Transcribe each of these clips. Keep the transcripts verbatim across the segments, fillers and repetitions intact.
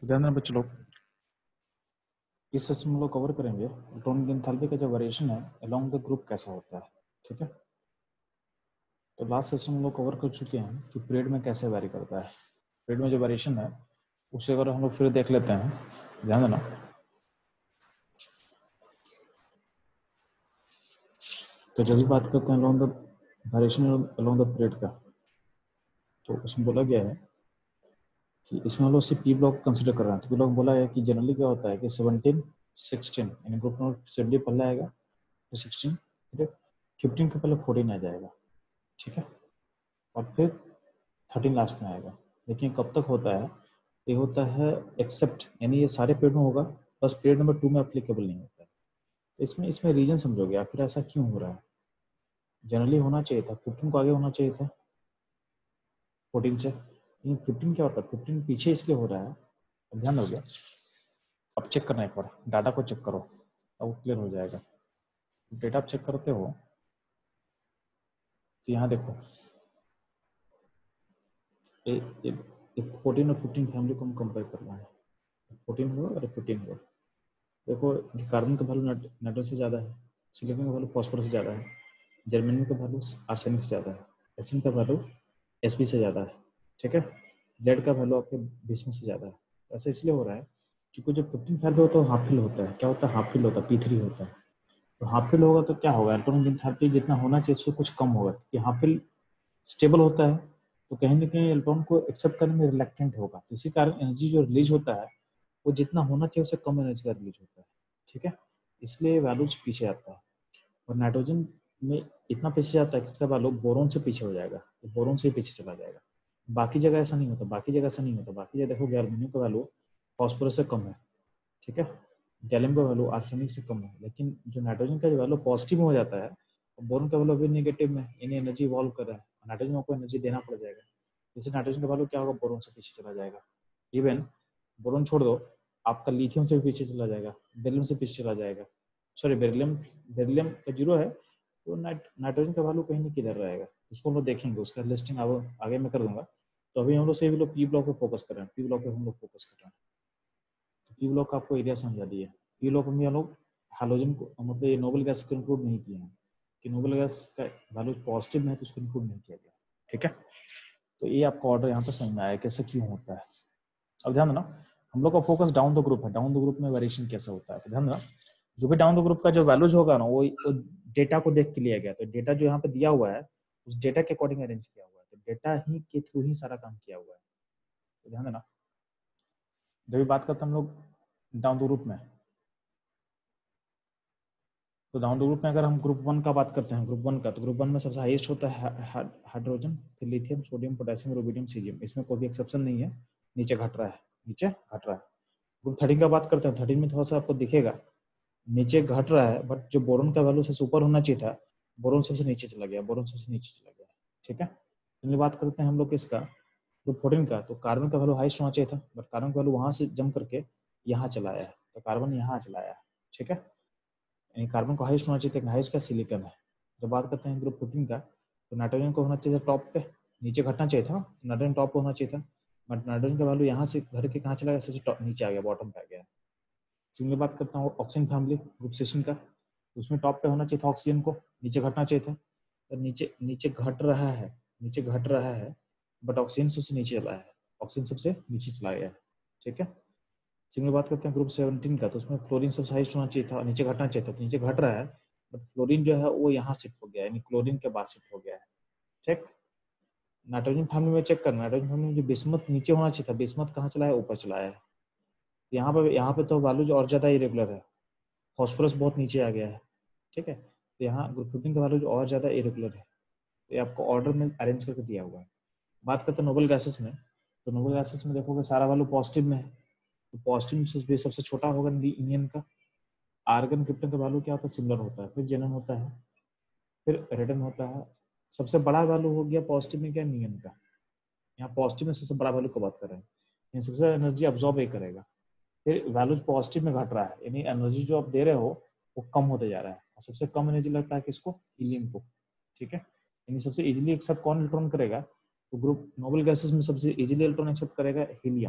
तो ध्यान देना बच्चों लोग, इस सेशन में लोग कवर करेंगे इलेक्ट्रॉनिक एंथैल्पी का जो वेरिएशन है अलोंग द ग्रुप कैसा होता है। ठीक है, तो लास्ट सेशन में लोग कवर कर चुके हैं कि पीरियड में कैसे वेरी करता है। पीरियड में जो वेरिएशन है उसे अगर हम लोग फिर देख लेते हैं, ध्यान देना। तो जब भी बात करते हैं along the variation along the period का, तो उसमें बोला गया है कि इसमें हम लोग सिर्फ पी ब्लॉक कंसिडर कर रहे हैं। तो पी ब्लॉक बोला है कि जनरली क्या होता है कि सेवनटीन सिक्सटीन यानी ग्रुप नंबर सेवेंटी पहले आएगा, फिर सिक्सटीन, ठीक है, फिफ्टीन के पहले फोर्टीन आ जाएगा, ठीक है, और फिर थर्टीन लास्ट में आएगा। लेकिन कब तक होता है, ये होता है एक्सेप्ट, यानी ये सारे पीरियड में होगा, बस पीरियड नंबर टू में अप्लीकेबल नहीं होता है। तो इसमें इसमें रीजन समझोगे आखिर ऐसा क्यों हो रहा है। जनरली होना चाहिए था फिफ्टीन को आगे होना चाहिए था फोर्टीन से, लेकिन फिफ्टीन क्या होता है, फिफ्टीन पीछे इसलिए हो रहा है। अब ध्यान हो गया, अब चेक करना एक बार डाटा को चेक करो, अब वो क्लियर हो जाएगा। डेटा आप चेक करते हो तो यहाँ देखो फोर्टीन और फिफ्टीन फैमिली को हम कंपेयर करना है। फोर्टीन हुआ और फिफ्टीन हुआ, देखो कार्बन का वैल्यू नाइट्रोजन से ज़्यादा है, सिलिकॉन का वैल्यू फॉस्फोरस से ज़्यादा है, जर्मेनियम का वैल्यू आर्सेनिक से ज़्यादा है, एसिन का वैल्यू एसपी से ज़्यादा है, ठीक है, लेड का वैल्यू आपके भीष्म से ज़्यादा है। ऐसा इसलिए हो रहा है क्योंकि जब फिफ्टीन वैल्यू होता है हाफ फिल होता है। क्या होता है, हाफ फिल होता है, पी थ्री होता है। तो हाफ फिल होगा तो क्या होगा, इलेक्ट्रॉन एंथैल्पी जितना होना चाहिए उससे कुछ कम होगा, कि हाफ फिल स्टेबल होता है तो कहीं ना कहीं इलेक्ट्रॉन को एक्सेप्ट करने में रिलेक्टेंट होगा। तो इसी कारण एनर्जी जो रिलीज होता है वो जितना होना चाहिए उससे कम एनर्जी का रिलीज होता है, ठीक है, इसलिए वैल्यूज पीछे आता है। और नाइट्रोजन में इतना पीछे जाता है कि इसका वैल्यू बोरोन से पीछे हो जाएगा, तो बोरोन से पीछे चला जाएगा। बाकी जगह ऐसा नहीं होता, बाकी जगह ऐसा नहीं होता बाकी जगह देखो एल्यूमिनियम का वैल्यू फॉस्फोरस से कम है, ठीक है, गैलियम का वैल्यू आर्सेनिक से कम है, लेकिन जो नाइट्रोजन का जो वैल्यू पॉजिटिव में हो जाता है, बोरोन का वैल्यू भी नेगेटिव में, यानी एनर्जी इवॉल्व कर रहा है, नाइट्रोजन को एनर्जी देना पड़ जाएगा। जैसे नाइट्रोजन का वैल्यू क्या होगा, बोरोन से पीछे चला जाएगा। इवन बोरोन छोड़ दो, आपका लिथियम से भी पीछे चला जाएगा, बेरिलियम से पीछे चला जाएगा। सॉरी बेरिलियम बेरिलियम का जीरो है, तो नाइट नाइट्रोजन का वैल्यू कहीं नहीं किधर रहेगा, उसको हम लोग देखेंगे, उसका लिस्टिंग अब आगे मैं कर दूंगा। तो अभी हम लोग से भी लोग पी ब्लॉक पे फोकस कर रहे हैं, पी ब्लॉक पे हम लोग फोकस कर रहे हैं। तो पी ब्लॉक का आपको एरिया समझा दिया। पी ब्लॉक में हम लोग हाइड्रोजन को, मतलब ये नोबल गैस को इंक्लूड नहीं किए हैं, कि नोबल गैस का वैल्यू पॉजिटिव में है तो उसको इंक्लूड नहीं किया गया, ठीक है। तो ये आपका ऑर्डर यहाँ पे समझ में आया कैसे क्यों होता है। अब ध्यान देना, हम लोग का फोकस डाउन द ग्रुप है, डाउन द ग्रुप में वेरिएशन कैसे होता है। तो ध्यान देना, जो भी डाउन द ग्रुप का जो वैल्यूज होगा ना वो, वो डेटा को देख के लिया गया। तो डेटा जो यहाँ पे दिया हुआ है उस डेटा के अकॉर्डिंग अरेंज किया हुआ है, तो डेटा ही के थ्रू ही सारा काम किया हुआ है। तो ध्यान देना, जब भी बात करते हैं हम लोग डाउन द ग्रुप में, तो डाउन द ग्रुप में अगर हम ग्रुप वन का बात करते हैं, ग्रुप वन का, तो ग्रुप वन में सबसे हाईएस्ट होता है हाइड्रोजन, फिर lithium, sodium, potassium, rubidium, caesium, इसमें कोई भी एक्सेप्शन नहीं है, नीचे घट रहा है, नीचे घट रहा है। ग्रुप थर्टीन का बात करते हैं, थर्टीन में थोड़ा सा आपको दिखेगा नीचे घट रहा है, बट जो बोरोन का वैल्यू सबसे ऊपर होना चाहिए था, बोरोन सबसे नीचे चला गया, बोरोन सबसे नीचे चला गया, ठीक है। तो बात करते हैं हम लोग इसका ग्रुप फोर्टीन का, तो कार्बन का वैल्यू हाईएस्ट होना चाहिए था, बट कार्बन का वैल्यू वहां से जम करके यहाँ चला आया है, तो कार्बन यहाँ चला आया है, ठीक है, यानी कार्बन को हाईएस्ट होना चाहिए था, हाईएस्ट का सिलिकॉन है। जब बात करते हैं ग्रुप फोर्टीन का, तो नाइट्रोजन को होना चाहिए था टॉप पे, नीचे घटना चाहिए था, नाइट्रोजन टॉप पे होना चाहिए था, बट नाइट्रोजन का वैल्यू यहाँ से घट के कहाँ चला गया, सबसे नीचे आ गया, बॉटम पे आ गया। सिंगल बात करता हूँ ऑक्सीजन फैमिली ग्रुप सिक्सटीन का, उसमें टॉप पे होना चाहिए था ऑक्सीजन को, नीचे घटना चाहिए था, तो नीचे नीचे घट रहा है, नीचे घट रहा है, बट ऑक्सीजन सबसे नीचे चला है, ऑक्सीजन सबसे नीचे चला गया है, ठीक है। सिंगल बात करते हैं ग्रुप सेवनटीन का, तो उसमें फ्लोरीन सबसे हाईएस्ट होना चाहिए था, नीचे घटना चाहिए था, तो नीचे घट रहा है, बट फ्लोरीन जो है वो यहाँ शिफ्ट हो गया है, यानी क्लोरीन के बाद शिफ्ट हो गया है, ठीक। नाइट्रोजन फैमिली में चेक करना, नाइट्रोजन फैमिली में जो बिस्मथ नीचे होना चाहिए था, बिस्मथ कहाँ चला है, ऊपर चला है। यहाँ पे यहाँ पे तो वैल्यू और ज्यादा इरेगुलर है, फॉस्फोरस बहुत नीचे आ गया है, ठीक है, तो यहाँ ग्रुप फिफ्टीन का वैल्यू और ज्यादा इरेगुलर है, तो ये आपको ऑर्डर में अरेंज करके दिया हुआ है। बात करते हैं नोबल गैसेस में, तो नोबल गैसेस में देखोगे सारा वैल्यू पॉजिटिव में है, तो पॉजिटिव में सबसे छोटा होगा इंडियन का। आर्गन क्रिप्टन का वैल्यू क्या होता है, सिमिलर होता है, फिर जेनन होता है, फिर रेडन होता है। सबसे बड़ा वैल्यू हो गया पॉजिटिव में क्या, नियन का। यहाँ पॉजिटिव में सबसे बड़ा वैल्यू की बात कर रहे हैं, सबसे एनर्जी अब्सॉर्ब ही करेगा। फिर वैल्यू पॉजिटिव में घट रहा है, यानी एनर्जी जो आप दे रहे हो वो कम होते जा रहा है, और सबसे कम एनर्जी लगता है किसको, हीलियम को, ठीक है। यानी सबसे इजीली एक्सेप्ट कौन इलेक्ट्रॉन करेगा, तो ग्रुप नोबल गैसेस में सबसे इजीली इलेक्ट्रॉन एक्सेप्ट करेगा हीलियम,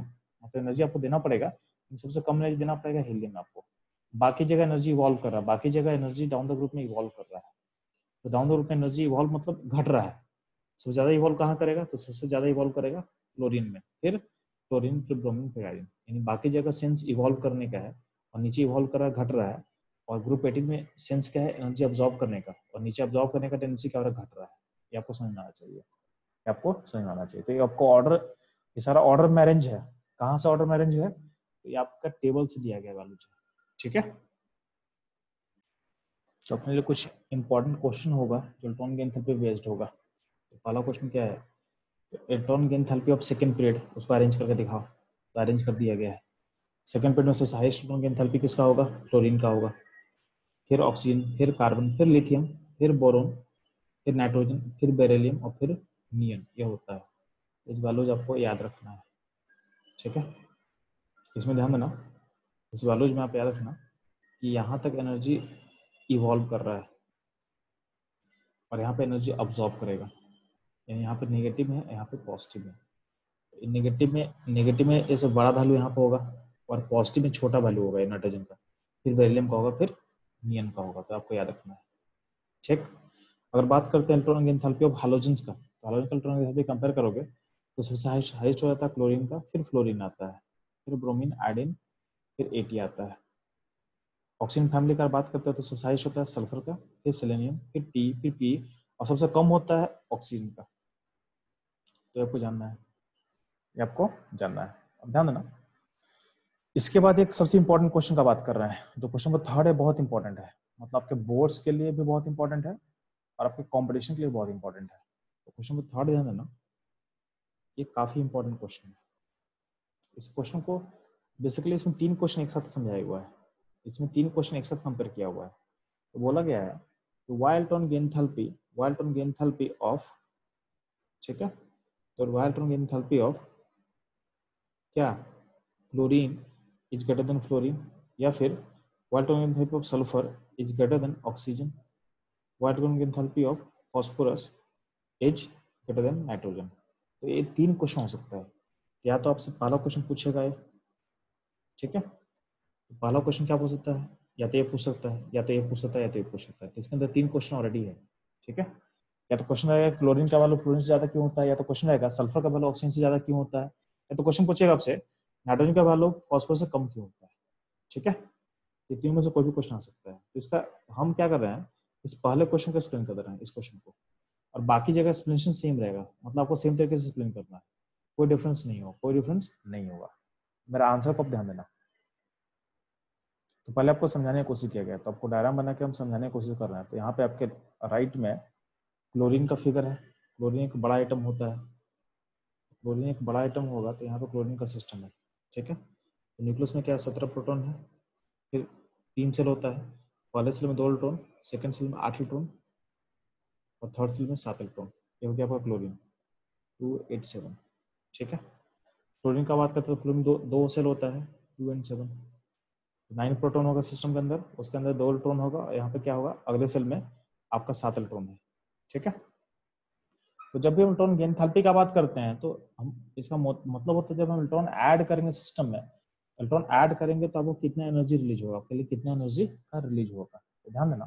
तो एनर्जी आपको देना पड़ेगा, सबसे कम एनर्जी देना पड़ेगा हीलियम में आपको। बाकी जगह एनर्जी इवॉल्व कर रहा है, बाकी जगह एनर्जी डाउन द ग्रुप में इवॉल्व कर रहा है। तो डाउन द ग्रुप में एनर्जी इवॉल्व मतलब घट रहा है। सबसे ज्यादा इवॉल्व कहाँ करेगा, तो सबसे ज्यादा इवॉल्व करेगा क्लोरीन में, फिर क्लोरीन, फिर ब्रोमीन, फिर आयोडीन। यानी बाकी जगह सेंस इवॉल्व करने का है और नीचे इवॉल्व कर रहा है, घट रहा है। और ग्रुप एटीन में सेंस क्या है, एनर्जी अब्जॉर्ब करने का, और नीचे अब्जॉर्ब करने का टेंडेंसी क्या हो रहा है, घट रहा है। ये आपको समझ में आना चाहिए, ये आपको समझ में आना चाहिए। तो ये आपको ऑर्डर, ये सारा ऑर्डर में अरेंज है। कहाँ से ऑर्डर में अरेंज है, तो ये आपका टेबल से दिया गया वैल्यू, ठीक है। तो अपने लिए कुछ इंपॉर्टेंट क्वेश्चन होगा जो इलेक्ट्रॉन की एंथैल्पी बेस्ड होगा। तो पहला क्वेश्चन क्या है, इलेक्ट्रॉन की एंथैल्पी ऑफ सेकंड पीरियड, उसको अरेंज करके दिखाओ। तो अरेंज कर दिया गया है। सेकंड पीरियड में सबसे हाईएस्ट इलेक्ट्रॉन की एंथैल्पी किसका होगा, क्लोरीन का होगा, फिर ऑक्सीजन, फिर कार्बन, फिर लिथियम, फिर बोरोन, फिर नाइट्रोजन, फिर बेरिलियम और फिर नियन। ये होता है। इस वैल्यूज आपको याद रखना है, ठीक है। इसमें ध्यान देना, इस वैल्यूज में आप याद रखना कि यहाँ तक एनर्जी इवॉल्व कर रहा है और यहाँ पे एनर्जी अब्सॉर्ब करेगा। यानी यहाँ पे नेगेटिव है, यहाँ पे पॉजिटिव है। नेगेटिव में नेगेटिव में ऐसे बड़ा वैल्यू यहाँ पे होगा और पॉजिटिव में छोटा वैल्यू होगा नाइट्रोजन का, फिर बेरिलियम का होगा, फिर नियन का होगा। तो आपको याद रखना है, ठीक। अगर बात करते हैं इलेक्ट्रॉन एंथैल्पी ऑफ हैलोजेंस का, तो हैलोजन का इलेक्ट्रॉन एंथैल्पी कंपेयर करोगे तो सबसे हाईएस्ट हाईएस्ट हो जाता है क्लोरीन का, फिर फ्लोरीन आता है, फिर ब्रोमीन, आयोडीन, फिर एटी आता है। ऑक्सीजन फैमिली का बात करते हैं तो सबसे हाईएस्ट होता है सल्फर का, फिर सेलेनियम, फिर टी, फिर पी, और सबसे कम होता है ऑक्सीजन का। तो आपको जानना है, ये आपको जानना है। अब ध्यान देना, इसके बाद एक सबसे इंपॉर्टेंट क्वेश्चन का बात कर रहे हैं। जो क्वेश्चन नंबर थर्ड है, बहुत इंपॉर्टेंट है, मतलब आपके बोर्ड्स के लिए भी बहुत इंपॉर्टेंट है और आपके कॉम्पिटिशन के लिए बहुत इंपॉर्टेंट है। तो क्वेश्चन नंबर थर्ड ध्यान देना, ये काफी इंपॉर्टेंट क्वेश्चन है। इस क्वेश्चन को बेसिकली इसमें तीन क्वेश्चन एक साथ समझाया हुआ है, इसमें तीन क्वेश्चन एक साथ कंपेयर किया हुआ है। तो बोला गया है तो वाई इलेक्ट्रॉन की एंथैल्पी, वाई इलेक्ट्रॉन की एंथैल्पी ऑफ, ठीक है, तो वाई इलेक्ट्रॉन की एंथैल्पी ऑफ क्या, chlorine is greater than fluorine, या फिर वाई इलेक्ट्रॉन की enthalpy of sulphur is greater than oxygen, why electron की enthalpy of phosphorus is greater than nitrogen. तो ये तीन क्वेश्चन हो सकता है, या तो आपसे पहला क्वेश्चन पूछेगा ये, ठीक है। तो पहला क्वेश्चन क्या पूछ सकता है, या तो ये पूछ सकता है, या तो ये पूछ सकता है, या तो ये पूछ सकता है। तो इसके अंदर तीन क्वेश्चन ऑलरेडी है, ठीक है। या तो क्वेश्चन रहेगा क्लोरीन का वैल्यू फ्लोरीन से ज्यादा क्यों होता है, या तो क्वेश्चन रहेगा सल्फर का वैल्यू ऑक्सीजन से ज्यादा क्यों होता है, या तो क्वेश्चन पूछेगा आपसे नाइट्रोजन का वैल्यू फॉस्फोरस से कम क्यों होता है, ठीक है। ये तीन में से कोई भी क्वेश्चन आ सकता है। तो इसका हम क्या कर रहे हैं, इस पहले क्वेश्चन को एक्सप्लेन कर रहे हैं, इस क्वेश्चन को, और बाकी जगह एक्सप्लेनेशन सेम रहेगा, मतलब आपको सेम तरीके से एक्सप्लेन करना है, कोई डिफरेंस नहीं होगा, कोई डिफरेंस नहीं होगा। मेरा आंसर को आप ध्यान देना। तो पहले आपको समझाने की कोशिश किया गया, तो आपको डायग्राम बना के हम समझाने की कोशिश कर रहे हैं। तो यहाँ पे आपके राइट में क्लोरीन का फिगर है। क्लोरीन एक बड़ा आइटम होता है, क्लोरीन एक बड़ा आइटम होगा, तो यहाँ पे क्लोरीन का सिस्टम है, ठीक है। तो न्यूक्लियस में क्या है, सत्रह प्रोटॉन है, फिर तीन सेल होता है, पहले सेल में दो इलेक्ट्रॉन, सेकंड सेल में आठ इलेक्ट्रॉन और थर्ड सेल में सात इलेक्ट्रॉन। ये हो गया आपका क्लोरीन टू एट सेवन, ठीक है। क्लोरीन का बात करते हैं तो क्लोरीन दो दो सेल होता है, two and seven, nine proton होगा सिस्टम के अंदर, उसके अंदर दो इलेक्ट्रॉन होगा, और यहाँ पे क्या होगा, अगले सेल में आपका सात इलेक्ट्रॉन है, ठीक है। तो जब भी हम इलेक्ट्रॉन की एंथैल्पी का बात करते हैं तो हम इसका मतलब होता है जब हम इलेक्ट्रॉन ऐड करेंगे सिस्टम में, इलेक्ट्रॉन ऐड करेंगे तो आपको कितना एनर्जी रिलीज होगा, आपके लिए कितना एनर्जी का रिलीज होगा, तो ध्यान देना।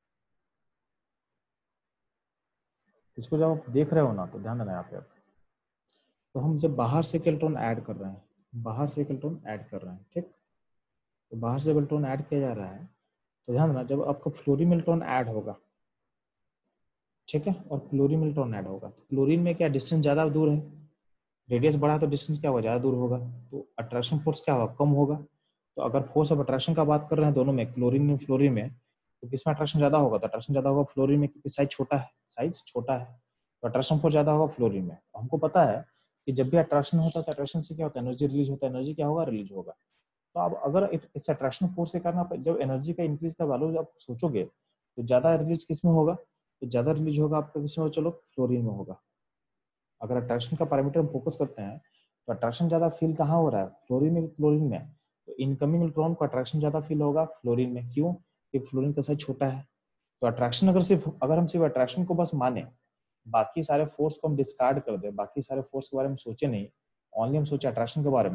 इसको जब आप देख रहे हो ना तो ध्यान देना यहाँ पे। तो हम जब बाहर से एक इलेक्ट्रॉन ऐड कर रहे हैं, बाहर से एक इलेक्ट्रॉन ऐड कर रहे हैं, ठीक, तो बाहर से इलेक्ट्रॉन ऐड किया जा रहा है, तो ध्यान देना जब आपका फ्लोरीन इलेक्ट्रॉन ऐड होगा, ठीक है, और क्लोरीन इलेक्ट्रॉन ऐड होगा, तो क्लोरीन में क्या डिस्टेंस ज्यादा दूर है, रेडियस बढ़ा तो डिस्टेंस क्या होगा, ज्यादा दूर होगा, तो अट्रैक्शन फोर्स क्या होगा, कम होगा। तो अगर फोर्स ऑफ अट्रैक्शन का बात कर रहे हैं दोनों में, क्लोरीन में फ्लोरीन में, तो किसमें अट्रैक्शन ज्यादा होगा, तो अट्रैक्शन ज्यादा होगा फ्लोरीन में, क्योंकि साइज छोटा है, साइज छोटा है, तो अट्रैक्शन फोर्स ज्यादा होगा फ्लोरीन में। हमको पता है कि जब भी अट्रैक्शन होता है तो अट्रैक्शन से क्या होता है, एनर्जी रिलीज होता है, एनर्जी क्या होगा, रिलीज होगा। तो अब अगर इस अट्रैक्शन फोर्स के कारण आप जब एनर्जी का इंक्रीज का वैल्यू आप सोचोगे तो ज्यादा रिलीज किसमें होगा, तो ज्यादा रिलीज होगा आपका किसमें, चलो फ्लोरीन में होगा। अगर अट्रैक्शन का पैरामीटर हम फोकस करते हैं तो अट्रैक्शन ज्यादा फील कहाँ हो रहा है, फ्लोरीन में, क्लोरीन में। तो इनकमिंग इलेक्ट्रॉन को अट्रैक्शन ज्यादा फील होगा फ्लोरीन में, क्यों, क्योंकि फ्लोरीन का साइज छोटा है। तो अट्रैक्शन अगर सिर्फ अगर हम सिर्फ अट्रैक्शन को बस माने, बाकी सारे फोर्स को हम डिस्कार्ड कर दे, बाकी सारे फोर्स के बारे में सोचे नहीं, ओनली हम सोचे अट्रैक्शन के बारे में,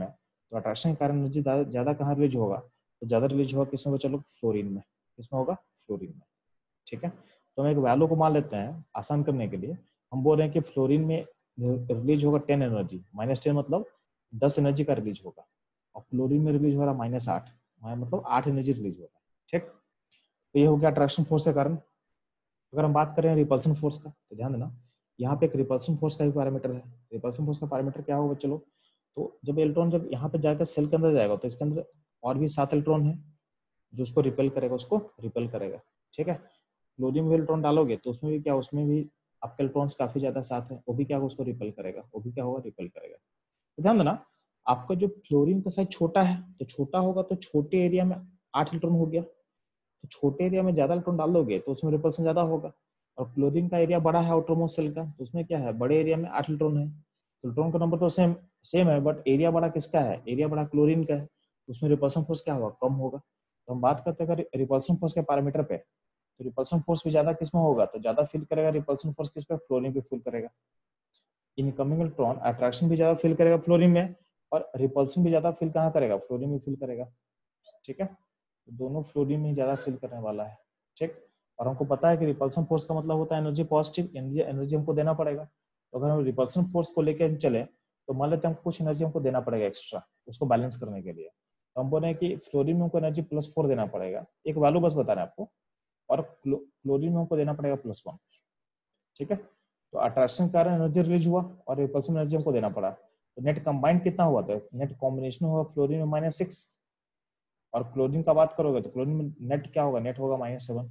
तो अट्रैक्शन के कारण एनर्जी ज्यादा कहाँ रिलीज होगा, तो ज्यादा रिलीज होगा किसमें बच्चा लोग, फ्लोरीन में। किसमें होगा, फ्लोरीन में। ठीक है, तो हम एक वैल्यू को मान लेते हैं आसान करने के लिए। हम बोल रहे हैं कि फ्लोरीन में रिलीज होगा टेन एनर्जी, माइनस टेन मतलब दस एनर्जी का रिलीज होगा, और क्लोरीन में रिलीज हो रहा है माइनस आठ, मतलब आठ एनर्जी रिलीज होगा। ठीक, तो ये हो गया अट्रैक्शन फोर्स के कारण। अगर हम बात करें रिपल्सन फोर्स का, तो ध्यान देना यहाँ पे एक रिपल्सन फोर्स का भी पैरामीटर है। रिपल्सन फोर्स का पैरामीटर क्या होगा चलो, तो जब इलेक्ट्रॉन जब यहाँ पे जाकर सेल के अंदर जाएगा, तो इसके अंदर और भी सात इलेक्ट्रॉन है जो उसको रिपेल करेगा, उसको रिपेल करेगा। ठीक है, क्लोरीन में इलेक्ट्रॉन डालोगे तो उसमें भी क्या, उसमें भी आपके इलेक्ट्रॉन्स काफी ज्यादा साथ है, वो भी क्या होगा, उसको रिपेल करेगा, वो भी क्या होगा, रिपेल करेगा। तो ध्यान देना आपका जो फ्लोरीन का साइज छोटा है, तो छोटा होगा तो छोटे एरिया में आठ इलेक्ट्रॉन हो गया, तो छोटे एरिया में ज्यादा इलेक्ट्रॉन डाल दोगे तो उसमें रिपल्सन ज्यादा होगा। और क्लोरीन का एरिया बड़ा है आउटरमोस्ट सेल का, तो उसमें क्या है, बड़े एरिया में आठ इलेक्ट्रॉन है, तो इलेक्ट्रॉन का नंबर तो सेम सेम है, बट एरिया बड़ा किसका है, एरिया बड़ा क्लोरीन का है, तो उसमें रिपल्सन फोर्स क्या होगा, कम होगा। तो हम बात करते हैं रिपल्सन फोर्स के पैरामीटर पे, तो रिपल्सन फोर्स भी ज्यादा किसमें होगा, तो ज्यादा फील करेगा रिपल्सन फोर्स किस पे, फ्लोरीन पे फील करेगा। इनकमिंग इलेक्ट्रॉन अट्रैक्शन भी ज्यादा फील करेगा फ्लोरीन में, और रिपल्सन भी ज्यादा फील कहाँ करेगा, फ्लोरीन में फील करेगा। ठीक है, तो दोनों फ्लोरीन में ज्यादा फील करने वाला है। ठीक, और हमको पता है कि रिपल्सन फोर्स का मतलब होता है एनर्जी पॉजिटिव, एनर्जी एनर्जी हमको देना पड़ेगा। तो अगर हम रिपल्सन फोर्स को लेकर हम चले तो मान लेते हैं हमको कुछ एनर्जी हमको देना पड़ेगा एक्स्ट्रा उसको बैलेंस करने के लिए। तो हम बोल रहे हैं कि फ्लोरीन में हमको एनर्जी प्लस फोर देना पड़ेगा, एक वैल्यू बस बता रहे हैं आपको, और क्लोरीन में हमको देना पड़ेगा प्लस वन। ठीक है, तो अट्रैक्शन के कारण एनर्जी रिलीज हुआ और रिपल्सन एनर्जी हमको देना पड़ा, तो नेट कंबाइंड कितना हुआ, तो नेट कॉम्बिनेशन हुआ फ्लोरीन में माइनस सिक्स, और क्लोरीन का बात करोगे तो क्लोरीन में नेट क्या होगा, नेट होगा माइनस सेवन।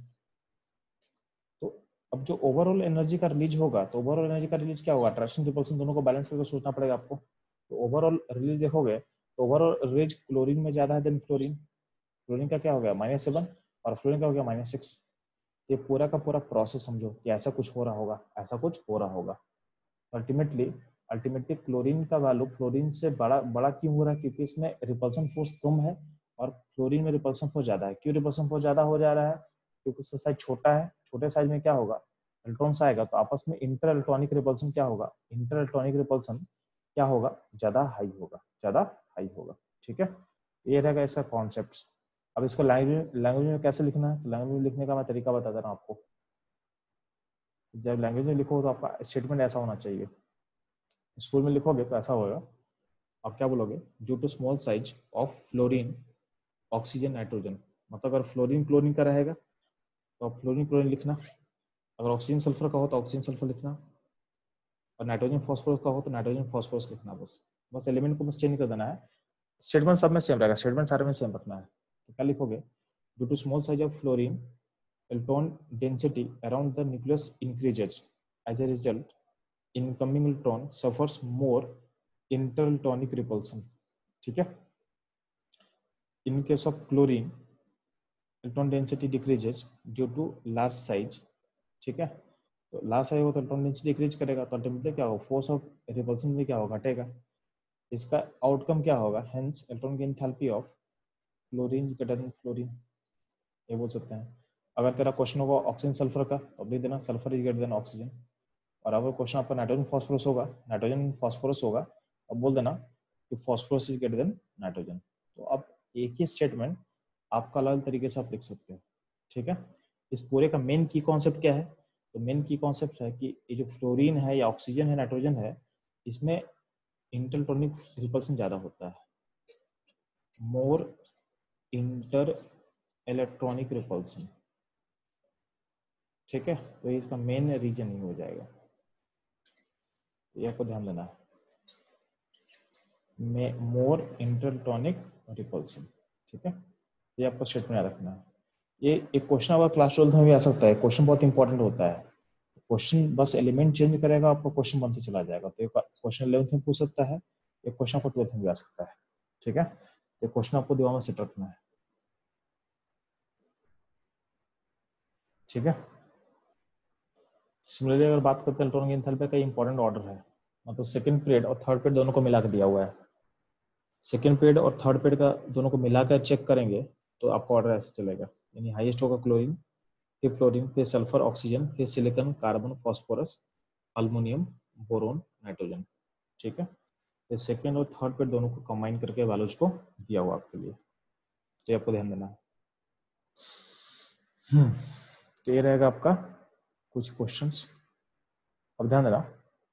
तो अब जो ओवरऑल एनर्जी का रिलीज होगा, तो ओवरऑल एनर्जी का रिलीज क्या होगा, अट्रैक्शन रिपल्सन दोनों को बैलेंस करके सोचना पड़ेगा आपको। तो ओवरऑल रिलीज देखोगे तो ओवरऑल रिलीज क्लोरीन में ज्यादा है देन फ्लोरीन। फ्लोरीन का क्या हो गया माइनस सेवन, और फ्लोरीन का हो गया माइनस सिक्स। ये पूरा का पूरा प्रोसेस समझो कि ऐसा कुछ हो रहा होगा, ऐसा कुछ हो रहा होगा। अल्टीमेटली अल्टीमेटली क्लोरीन का वैल्यू फ्लोरीन से बड़ा बड़ा क्यों हो रहा है, क्योंकि इसमें रिपल्सन फोर्स कम है और फ्लोरीन में रिपल्सन फोर्स ज्यादा है। क्यों रिपल्सन फोर्स ज्यादा हो जा रहा है, क्योंकि उसका साइज छोटा है, छोटे साइज में क्या होगा, इलेक्ट्रॉन्स आएगा तो आपस में इंटर इलेक्ट्रॉनिक रिपल्सन क्या होगा, इंटर इलेक्ट्रॉनिक रिपल्सन क्या होगा, ज्यादा हाई होगा, ज्यादा हाई होगा। ठीक है, ये रहेगा इसका कॉन्सेप्ट। अब इसको लैंग्वेज लैंग्वेज में कैसे लिखना है, तो लैंग्वेज में लिखने का मैं तरीका बता दे रहा हूँ आपको। जब लैंग्वेज में लिखो तो आपका स्टेटमेंट ऐसा होना चाहिए, स्कूल में लिखोगे तो ऐसा होगा, आप क्या बोलोगे, due to small size of fluorine oxygen nitrogen, मतलब अगर फ्लोरीन क्लोरीन का रहेगा तो आप फ्लोरीन क्लोरीन लिखना, अगर ऑक्सीजन सल्फर का हो तो ऑक्सीजन सल्फर लिखना, और नाइट्रोजन फॉस्फोरस का हो तो नाइट्रोजन फॉस्फोरस लिखना। बस बस एलिमेंट को बस चेंज कर देना है, स्टेटमेंट सब में सेम रहेगा, स्टेटमेंट सारे में सेम रखना है। तो क्या लिखोगे, due to small size of fluorine electron density around the nucleus increases. As a result, incoming electron suffers more interelectronic repulsion. ठीक है, in case of chlorine electron density decreases due to large size. ठीक है, तो large size होगा तो electron density decrease करेगा, तो ultimately क्या होगा, फोर्स ऑफ रिपल्सन में क्या होगा, घटेगा। इसका आउटकम क्या होगा, हेंस इलेक्ट्रॉन की enthalpy of chlorine greater than fluorine, ये बोल सकते हैं। अगर तेरा क्वेश्चन होगा ऑक्सीजन सल्फर का तो लिख देना sulphur is greater than oxygen, और अगर क्वेश्चन आपका नाइट्रोजन फॉस्फोरस होगा नाइट्रोजन फॉस्फोरस होगा अब बोल देना कि phosphorus is greater than nitrogen. तो अब एक ही स्टेटमेंट आपका अलग तरीके से आप लिख सकते हो। ठीक है, इस पूरे का मेन की कॉन्सेप्ट क्या है, तो मेन की कॉन्सेप्ट है कि ये जो फ्लोरीन है या ऑक्सीजन है नाइट्रोजन है, इसमें इंटरटोनिक रिपल्सन ज्यादा होता है, मोर इंटर इलेक्ट्रॉनिक रिपल्सन। ठीक है, तो इसका मेन रीजन ही हो जाएगा, ये आपको ध्यान देना है, मोर इंटरटोनिक रिपल्सन। ठीक है, ये आपको स्टेटमेंट याद रखना है। ये एक क्वेश्चन आपका क्लास ट्वेल्थ में भी आ सकता है, क्वेश्चन बहुत इंपॉर्टेंट होता है। क्वेश्चन बस एलिमेंट चेंज करेगा आपको क्वेश्चन बनते चला जाएगा, तो एक क्वेश्चन इलेवंथ में पूछ सकता है, एक क्वेश्चन आपको ट्वेल्थ में भी आ सकता है। ठीक है, तो क्वेश्चन आपको दिमाग में सेट रखना है। ठीक है, सिमिलरली अगर बात करते हैं इलेक्ट्रॉन की एंथैल्पी का इंपॉर्टेंट ऑर्डर है, मतलब सेकंड पीरियड और थर्ड पीरियड दोनों को मिला कर दिया हुआ है। सेकंड पीरियड और थर्ड पीरियड का दोनों को मिलाकर चेक करेंगे तो आपका ऑर्डर ऐसे चलेगा, यानी हाईएस्ट होगा क्लोरीन, फिर फ्लोरीन, फिर सल्फर ऑक्सीजन, फिर silicon carbon phosphorus aluminium boron nitrogen. ठीक है, सेकेंड और थर्ड पे दोनों को कंबाइन करके वैल्यूज को दिया हुआ आपके लिए, तो आपको ध्यान देना है। हम्म तो ये रहेगा आपका कुछ क्वेश्चंस। अब ध्यान देना,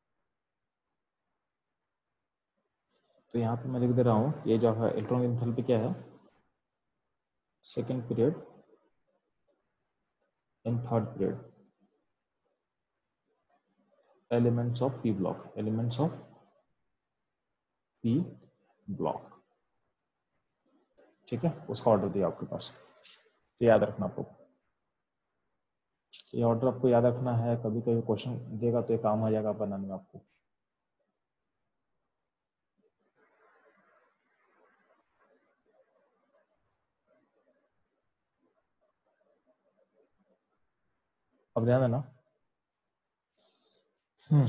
तो यहाँ पे मैं लिख दे रहा हूँ, ये जो है इलेक्ट्रॉनिक एंथैल्पी क्या है, second period and third period, elements of P block, elements of P block, ठीक है, उसका ऑर्डर दिया आपके पास, तो याद रखना आपको, ये ऑर्डर आपको याद रखना है। कभी कभी क्वेश्चन देगा तो ये काम आ जाएगा बनाने में आपको। अब ध्यान देना, हम्म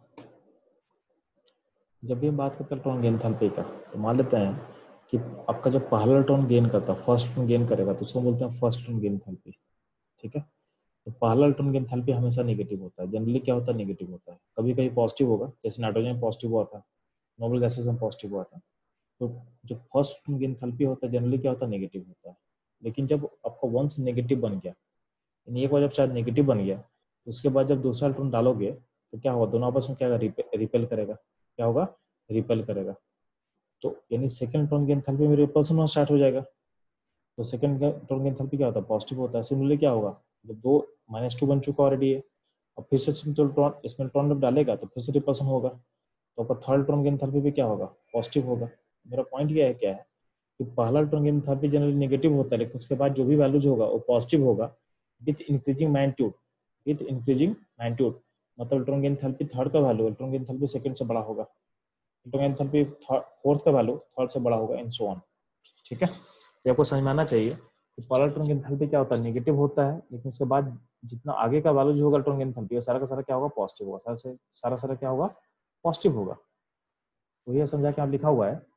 जब भी हम बात करते हैं इलेक्ट्रॉन गेन एंथैल्पी का, तो मान लेते हैं कि आपका जब पहला इलेक्ट्रॉन गेन करता है, फर्स्ट इलेक्ट्रॉन गेन करेगा, तो उसको बोलते हैं फर्स्ट इलेक्ट्रॉन गेन एंथैल्पी, ठीक है। तो पहला इलेक्ट्रॉन गेन एंथैल्पी हमेशा नेगेटिव होता है, जनरली क्या होता है, नेगेटिव होता है। कभी कभी पॉजिटिव होगा, जैसे नाइट्रोजन में पॉजिटिव हुआ था, नोबल गैसेज में पॉजिटिव हुआ था। तो जो फर्स्ट इलेक्ट्रॉन गेन एंथैल्पी होता है जनरली क्या होता है, नेगेटिव होता है। लेकिन जब आपका वंस नेगेटिव बन गया, एक बार जब चार्ज नेगेटिव बन गया, तो उसके बाद जब दूसरा इलेक्ट्रॉन डालोगे तो क्या होगा, दोनों आपस में क्या होगा, रिपेल करेगा, क्या होगा, रिपेल करेगा। तो यानी सेकंड इलेक्ट्रॉन की एंथैल्पी में रिपल्सन होना स्टार्ट हो जाएगा। तो सेकंड इलेक्ट्रॉन की एंथैल्पी क्या होता है, पॉजिटिव होता है। सिमिलरली क्या होगा, जब दो माइनस टू बन चुका ऑलरेडी है, अब फिर से इसमें इलेक्ट्रॉन इसमें इलेक्ट्रॉन जब डालेगा तो फिर से रिपल्सन होगा, तो आपका थर्ड इलेक्ट्रॉन की एंथैल्पी भी क्या होगा, पॉजिटिव होगा। मेरा पॉइंट ये है क्या है कि पहला इलेक्ट्रॉन की एंथैल्पी जनरली नेगेटिव होता है, लेकिन उसके बाद जो भी वैल्यूज होगा वो पॉजिटिव होगा with increasing magnitude, with increasing magnitude. मतलब इलेक्ट्रॉन की एंथैल्पी थर्ड का वैल्यू इलेक्ट्रॉन की एंथैल्पी सेकंड से बड़ा होगा, इलेक्ट्रॉन की एंथैल्पी फोर्थ का वैल्यू थर्ड से बड़ा होगा, एंड सो ऑन, ठीक है। ये आपको समझ में आना चाहिए कि पहला इलेक्ट्रॉन की एंथैल्पी क्या होता है, नेगेटिव होता है, लेकिन उसके बाद जितना आगे का वैल्यू जो होगा इलेक्ट्रॉन की एंथैल्पी, वो सारा का सारा क्या होगा, पॉजिटिव होगा, सारा से सारा सारा क्या होगा, पॉजिटिव होगा। तो ये समझा के आप लिखा हुआ है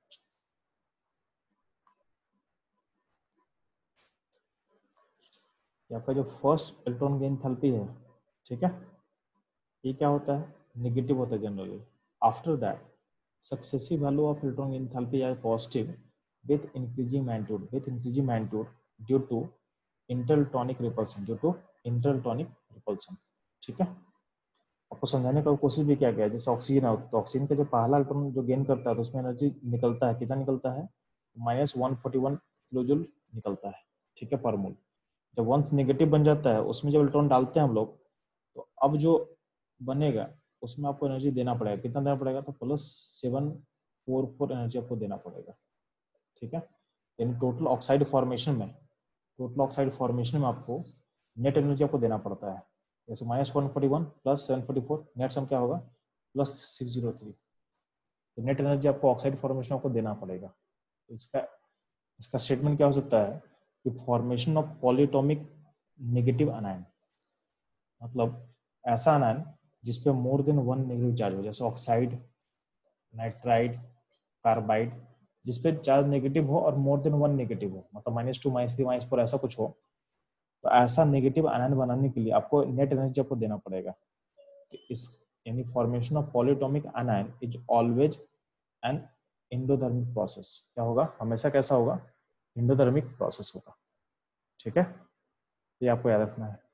कि आपका जो फर्स्ट इलेक्ट्रॉन की एंथैल्पी है, ठीक है, ये क्या होता है, नेगेटिव होता है generally. After that successive value of electron enthalpy are positive with increasing magnitude with increasing magnitude due to interelectronic repulsion, due to interelectronic repulsion, ठीक है। आपको समझाने का कोशिश भी किया गया है, जैसे ऑक्सीजन है, तो ऑक्सीजन का जो पहला इलेक्ट्रॉन जो गेन करता है तो उसमें एनर्जी निकलता है, कितना निकलता है, minus one forty one kilo joule निकलता है, ठीक है, पर मोल। जब वंस नेगेटिव बन जाता है, उसमें जब इलेक्ट्रॉन डालते हैं हम लोग, तो अब जो बनेगा उसमें आपको एनर्जी देना पड़ेगा, कितना देना पड़ेगा, तो plus seven four four energy आपको देना पड़ेगा, ठीक है। यानी टोटल ऑक्साइड फॉर्मेशन में टोटल ऑक्साइड फॉर्मेशन में आपको नेट एनर्जी आपको देना पड़ता है, जैसे minus one forty one plus seven forty four, net sum क्या होगा, प्लस सिक्स जीरो थ्री। तो नेट एनर्जी आपको ऑक्साइड फॉर्मेशन आपको देना पड़ेगा। तो इसका इसका स्टेटमेंट क्या हो सकता है कि formation of polyatomic negative anion, मतलब ऐसा अनायन जिसपे more than one negative charge हो, जैसे ऑक्साइड, नाइट्राइड, कार्बाइड, जिसपे चार्ज नेगेटिव हो और मोर देन वन नेगेटिव हो, मतलब minus two minus three minus four ऐसा कुछ हो, तो ऐसा नेगेटिव आयन बनाने के लिए आपको नेट एनर्जी आपको देना पड़ेगा। इस यानी formation of polyatomic ion is always an endothermic process. क्या होगा, हमेशा कैसा होगा, एंडोथर्मिक प्रोसेस होगा, ठीक है, ये आपको याद रखना है,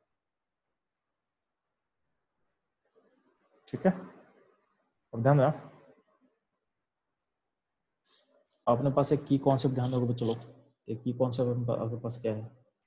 ठीक है। अब ध्यान रखना, अपने पास एक की कॉन्सेप्ट ध्यान रखो, चलो एक की कॉन्सेप्ट आपके पास क्या है।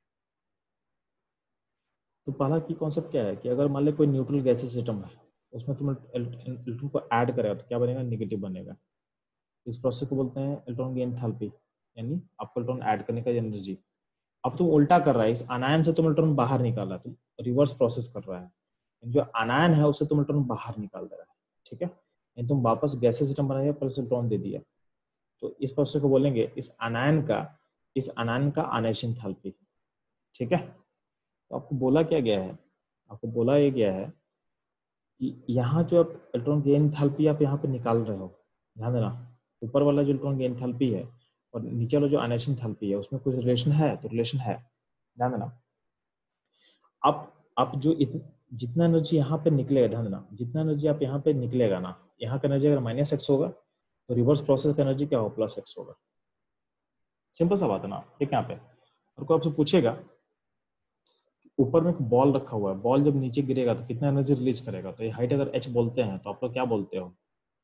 तो पहला की कॉन्सेप्ट क्या है कि अगर मान लो कोई न्यूट्रल गैसेस सिस्टम है, उसमें तुम इलेक्ट्रॉन को ऐड करेगा तो क्या बनेगा, नेगेटिव बनेगा। इस प्रोसेस को बोलते हैं इलेक्ट्रॉन की एंथैल्पी, यानी आपको इलेक्ट्रॉन ऐड करने का एनर्जी। अब तुम उल्टा कर रहा है, इस अनायन से तुम इलेक्ट्रॉन बाहर निकाल रहा है, तुम रिवर्स प्रोसेस कर रहा है, जो अनायन है उससे तुम इलेक्ट्रॉन बाहर निकाल दे रहा है, ठीक है। यानी तुम वापस गैसेस सिस्टम बनाया प्लस इलेक्ट्रॉन दे दिया, तो इस प्रोसेस को बोलेंगे इस अनायन का इस अनायन का आनेशन एंथैल्पी, ठीक है। तो आपको बोला क्या गया है, आपको बोला ये गया है कि यहाँ जो आप इलेक्ट्रॉन की एंथैल्पी आप यहाँ पे निकाल रहे हो, ध्यान देना, ऊपर वाला जो इलेक्ट्रॉन की एंथैल्पी है और नीचे वाला जो आनेशन एंथैल्पी है उसमें कुछ रिलेशन है, तो रिलेशन है, ध्यान देना। अब आप जो इत, जितना एनर्जी यहाँ पे निकलेगा, ध्यान देना, जितना एनर्जी आप यहाँ पे निकलेगा ना, यहाँ का एनर्जी अगर माइनस एक्स होगा तो रिवर्स प्रोसेस का एनर्जी क्या होगा, प्लस एक्स होगा। सिंपल सा बात है ना। ठीक है, यहाँ पे और कोई आपसे पूछेगा ऊपर में एक बॉल रखा हुआ है, बॉल जब नीचे गिरेगा तो कितना एनर्जी रिलीज करेगा, तो ये हाइट अगर एच बोलते हैं तो आप लोग क्या बोलते हो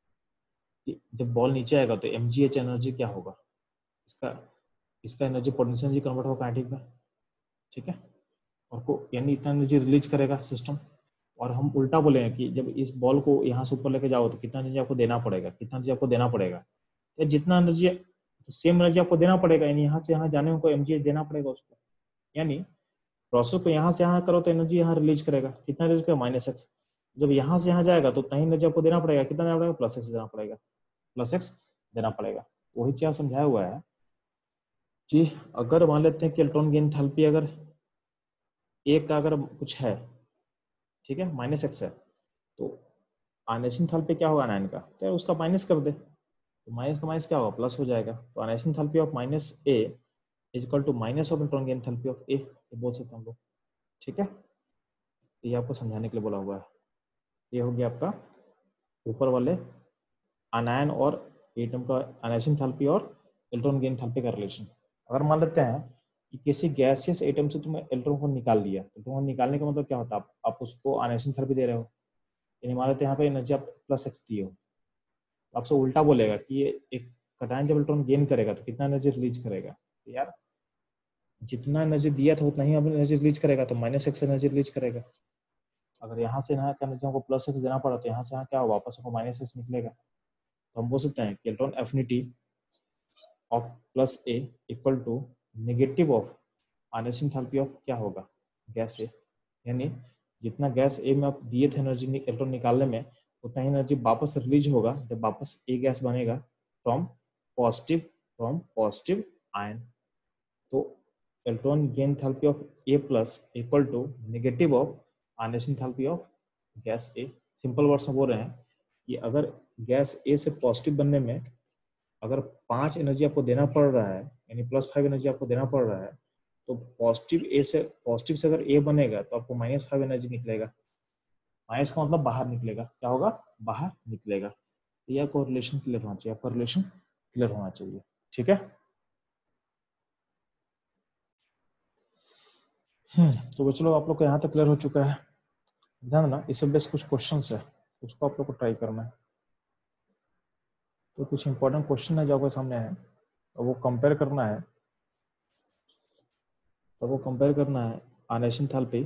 कि जब बॉल नीचे आएगा तो एम जी एच एनर्जी क्या होगा, इसका इसका एनर्जी पोटेंशियल एनर्जी कन्वर्ट होगा काइनेटिक में। ठीक है, और को यानी इतना एनर्जी रिलीज करेगा सिस्टम। और हम उल्टा बोले कि जब इस बॉल को यहाँ से ऊपर लेके जाओ तो कितना एनर्जी आपको देना पड़ेगा, कितना एनर्जी आपको देना पड़ेगा, या जितना एनर्जी तो सेम एनर्जी आपको देना पड़ेगा, यानी यहाँ से यहाँ जाने में कोई एमजीएच देना पड़ेगा उसको। यानी प्रोसेस को यहाँ से यहाँ करो तो एनर्जी यहाँ रिलीज करेगा, कितना रिलीज करेगा, माइनस एक्स। जब यहाँ से यहाँ जाएगा तो उतना ही एनर्जी आपको देना पड़ेगा, कितना देना पड़ेगा, प्लस एक्स देना पड़ेगा, प्लस एक्स देना पड़ेगा। वही चीज समझाया हुआ है कि अगर मान लेते हैं कि इलेक्ट्रॉन की एंथैल्पी अगर एक का अगर कुछ है, ठीक है, माइनस एक्स है, तो आयनेशन एंथैल्पी क्या होगा आयन का, तो उसका माइनस कर दे, तो माइनस का माइनस क्या होगा, प्लस हो जाएगा। तो ionisation enthalpy of minus A is equal to minus of electron की एंथैल्पी ऑफ ए, ये बोल सकते हैं हम लोग। ठीक है, ये आपको समझाने के लिए बोला हुआ है। ये हो गया आपका ऊपर वाले अनायन और एटम का आयनेशन एंथैल्पी और इलेक्ट्रॉन की एंथैल्पी का रिलेशन। अगर मान लेते हैं कि किसी गैसियस एटम से तुमने इलेक्ट्रॉन को निकाल लिया, तो इलेक्ट्रॉन निकालने का मतलब क्या होता है, आप, आप उसको आयनेशन एंथैल्पी दे रहे हो, यानी मान लेते हैं यहाँ पे एनर्जी आप प्लस एक्स दिए हो, तो आपसे उल्टा बोलेगा कि ये एक कटायन जब इलेक्ट्रॉन गेन करेगा तो कितना एनर्जी रिलीज करेगा, तो यार जितना एनर्जी दिया था उतना ही अब एनर्जी रिलीज करेगा, तो माइनस एक्स एनर्जी रिलीज करेगा। अगर यहाँ से यहाँ का एनर्जी हमको प्लस एक्स देना पड़ा तो यहाँ से यहाँ क्या होगा, वापस हमको माइनस एक्स निकलेगा। तो हम बोल सकते हैं कि electron affinity of plus A equal to negative of ionisation enthalpy of क्या होगा, गैस ए। यानी जितना गैस ए में आप दिए थे एनर्जी इलेक्ट्रॉन निकालने में, उतना ही एनर्जी वापस रिलीज होगा जब वापस ए गैस बनेगा from positive from positive ion. तो electron gain enthalpy of A plus equal to negative of ionisation enthalpy of gas A. Simple words में बोल रहे हैं कि अगर गैस ए से पॉजिटिव बनने में अगर पांच एनर्जी आपको देना पड़ रहा है, यानी प्लस फाइव एनर्जी आपको देना पड़ रहा है, तो पॉजिटिव ए से पॉजिटिव से अगर ए बनेगा तो आपको माइनस फाइव एनर्जी निकलेगा। माइनस का मतलब बाहर निकलेगा, क्या होगा, बाहर निकलेगा। तो यह को रिलेशन क्लियर होना चाहिए, आपका रिलेशन क्लियर होना चाहिए। ठीक है, हम्म तो चलो आप लोग को यहाँ तक क्लियर हो चुका है। ध्यान ना, इससे बेस्ट कुछ क्वेश्चन है, उसको आप लोग को ट्राई करना है। तो कुछ इंपॉर्टेंट क्वेश्चन है जो आपके सामने है, तो वो कंपेयर करना है, तो वो कंपेयर करना है ionisation enthalpy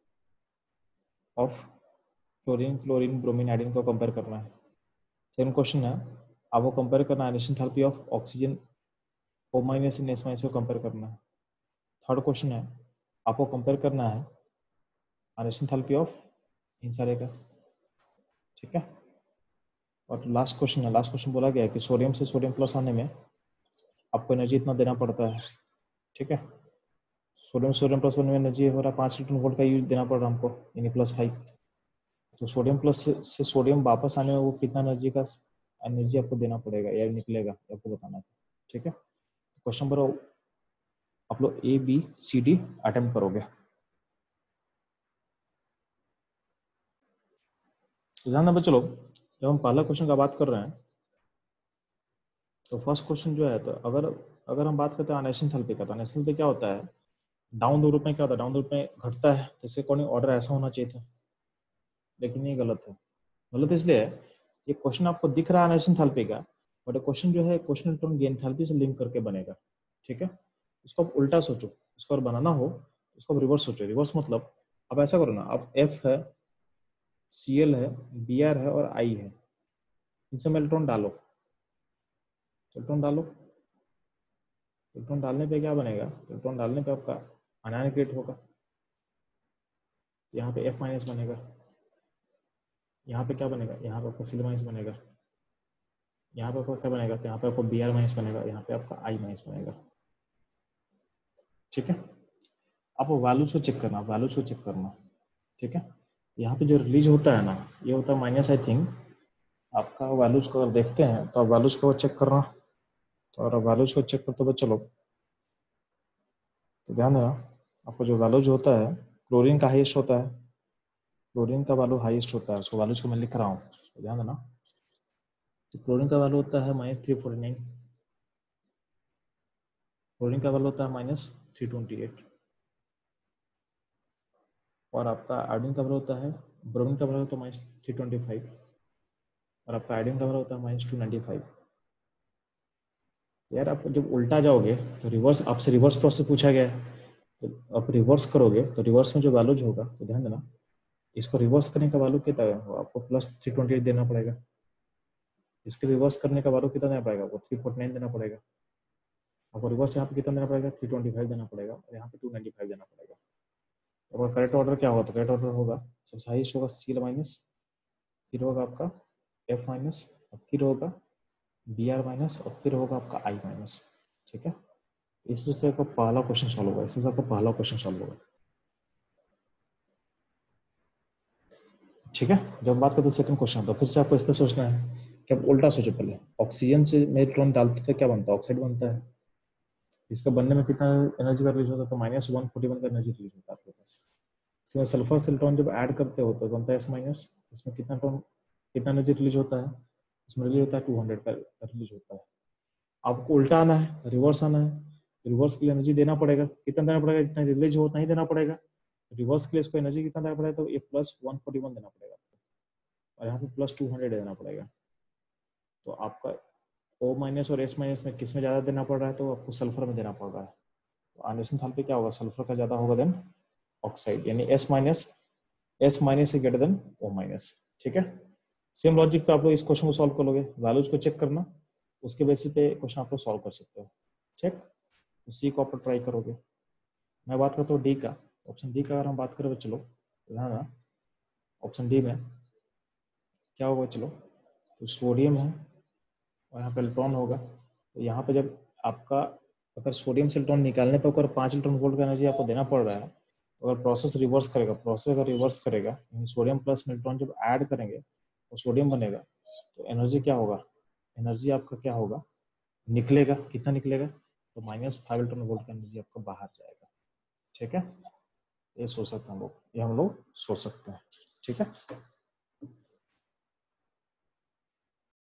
of chlorine chlorine bromine iodine को कंपेयर करना है। सेकंड क्वेश्चन है आपको कंपेयर करना है ionisation enthalpy of oxygen O minus इन एस माइनस को कंपेयर करना है। थर्ड क्वेश्चन है आपको कंपेयर करना है आयनेशन एंथैल्पी ऑफ इन सारे का। ठीक है, और लास्ट क्वेश्चन है, लास्ट क्वेश्चन बोला गया है कि सोडियम से सोडियम प्लस आने में आपको एनर्जी इतना देना पड़ता है। ठीक है, सोडियम सोडियम प्लस बनने में एनर्जी हो रहा है पाँच इलेक्ट्रॉन वोल्ट का यूज देना पड़ रहा है हमको, यानी प्लस फाइव। तो सोडियम प्लस से, से सोडियम वापस आने में वो कितना एनर्जी का एनर्जी आपको देना पड़ेगा या निकलेगा, आपको बताना है। ठीक है, क्वेश्चन नंबर आप लोग A B C D attempt करोगे। ध्यान नंबर, चलो जब हम पहला क्वेश्चन का बात कर रहे हैं तो फर्स्ट क्वेश्चन जो है, तो अगर अगर हम बात करते हैं आयनेशन एंथैल्पी का, तो आयनेशन एंथैल्पी क्या होता है, डाउन द ग्रुप में क्या होता है, डाउन द ग्रुप में घटता है, जैसे अकॉर्डिंग ऑर्डर ऐसा होना चाहिए था, लेकिन ये गलत है। गलत इसलिए है, ये क्वेश्चन आपको दिख रहा है आयनेशन एंथैल्पी का, बट क्वेश्चन जो है क्वेश्चन इलेक्ट्रॉन की एंथैल्पी से लिंक करके बनेगा। ठीक है, इसको आप उल्टा सोचो, इसको अगर बनाना हो इसको आप रिवर्स सोचो। रिवर्स मतलब अब ऐसा करो ना, अब एफ है, सी एल है, बी आर है और आई है, इन सब में इलेक्ट्रॉन डालो, इलेक्ट्रॉन डालो। इलेक्ट्रॉन डालने पे क्या बनेगा, इलेक्ट्रॉन डालने पे आपका आयन क्रिएट होगा, यहाँ पे F माइनस बनेगा, यहाँ पे क्या बनेगा, यहाँ पे आपका सी माइनस बनेगा, यहाँ पे आपका क्या बनेगा, तो यहाँ पे आपको बी आर माइनस बनेगा, यहाँ पे आपका आई माइनस बनेगा। ठीक है, आप वैल्यूज को चेक करना, वैल्यूज को चेक करना। ठीक है, यहाँ पे जो रिलीज होता है ना, ये होता है माइनस, आई थिंक आपका वैल्यूज को अगर देखते हैं तो आप वैल्यूज को चेक करना। तो अगर वैल्यूज को चेक करते हुए चलो तो ध्यान देना, आपको जो वैल्यूज होता है क्लोरीन का हाईएस्ट होता है, क्लोरीन का वैल्यू हाईएस्ट होता है, उसको वैल्यूज को मैं लिख रहा हूँ, तो ध्यान देना तो क्लोरीन का वैल्यू होता है minus three forty nine, chlorine का वैल्यू होता है माइनस थ्री ट्वेंटी एट, और आपका आयोडीन का वैल्यू होता है, ब्रोमीन का वैल्यू होता है माइनस थ्री ट्वेंटी फाइव, और आपका आयोडीन का वैल्यू होता है माइनस टू नाइन्टी फाइव। यार आप जब उल्टा जाओगे तो रिवर्स, आपसे रिवर्स प्रोसेस पूछा गया है, तो आप रिवर्स करोगे तो रिवर्स में जो वैल्यूज होगा तो ध्यान देना, इसको रिवर्स करने का वैल्यू कितना है, आपको प्लस थ्री ट्वेंटी एट देना पड़ेगा, इसके रिवर्स करने का वैल्यू कितना देना पड़ेगा, आपको थ्री फोर्टी नाइन देना पड़ेगा, आपको रिवर्स यहाँ पे कितना देना पड़ेगा, थ्री ट्वेंटी फाइव देना पड़ेगा, और यहाँ पे टू नाइन्टी फाइव देना पड़ेगा। तो करेक्ट ऑर्डर क्या होगा, तो करेक्ट ऑर्डर होगा सबसे हाईएस्ट होगा सी माइनस, फिर होगा आपका एफ माइनस, और फिर होगा बी आर माइनस, और फिर होगा आपका आई माइनस। ठीक है, इससे से आपका पहला क्वेश्चन सॉल्व होगा, इससे आपका पहला क्वेश्चन सॉल्व होगा। ठीक है, जब बात करते हैं सेकंड क्वेश्चन, तो फिर से आपको इस तरह सोचना है कि आप उल्टा सोचो, पहले ऑक्सीजन से में इलेक्ट्रॉन डालते तो क्या बनता है, ऑक्साइड बनता है, इसका बनने में कितना एनर्जी का रिलीज होता है, तो माइनस वन फोर्टी वन का एनर्जी रिलीज होता है आपके पास। इसमें सल्फर से इलेक्ट्रॉन जब ऐड करते हो तो बनता है एस माइनस, इसमें कितना टोन कितना एनर्जी रिलीज होता है, इसमें रिलीज होता है टू हंड्रेड का रिलीज होता है। आपको उल्टा आना है, रिवर्स आना है, रिवर्स के लिए एनर्जी देना पड़ेगा, कितना देना पड़ेगा, जितना रिलीज हो उतना ही देना पड़ेगा, रिवर्स के लिए इसको एनर्जी कितना देना पड़ेगा, तो ये प्लस वन फोर्टी वन देना पड़ेगा, और यहाँ पे प्लस टू हंड्रेड देना पड़ेगा। तो आपका ओ माइनस और एस माइनस में किस में ज़्यादा देना पड़ रहा है, तो आपको सल्फर में देना पड़ रहा है। तो आनेशन थाल पे क्या होगा, सल्फर का ज़्यादा होगा देन ऑक्साइड, यानी एस माइनस, एस माइनस से ग्रेटर देन ओ माइनस। ठीक है, सेम लॉजिक पे आप लोग इस क्वेश्चन को सॉल्व कर लोगे, वैल्यूज को चेक करना, उसके बेसिस पे क्वेश्चन आप लोग सॉल्व कर सकते हो। ठीक, सी को आप ट्राई करोगे। मैं बात करता हूँ डी का, ऑप्शन डी का अगर हम बात करें, चलो ध्यान ना, ऑप्शन डी में क्या होगा, चलो तो सोडियम है और यहाँ पे इलेक्ट्रॉन होगा, तो यहाँ पे जब आपका अगर सोडियम से इलेक्ट्रॉन निकालने पर अगर पाँच इलेक्ट्रॉन वोल्ट का एनर्जी आपको देना पड़ रहा है, तो अगर प्रोसेस रिवर्स करेगा, प्रोसेस अगर रिवर्स करेगा, सोडियम प्लस में इलेक्ट्रॉन जब ऐड करेंगे तो सोडियम बनेगा, तो एनर्जी क्या होगा, एनर्जी आपका क्या होगा, निकलेगा, कितना निकलेगा, तो माइनस फाइव इलेक्ट्रॉन वोल्ट का एनर्जी आपका बाहर जाएगा। ठीक है, ये सोच सकते हैं हम लोग, ये हम लोग सोच सकते हैं। ठीक है,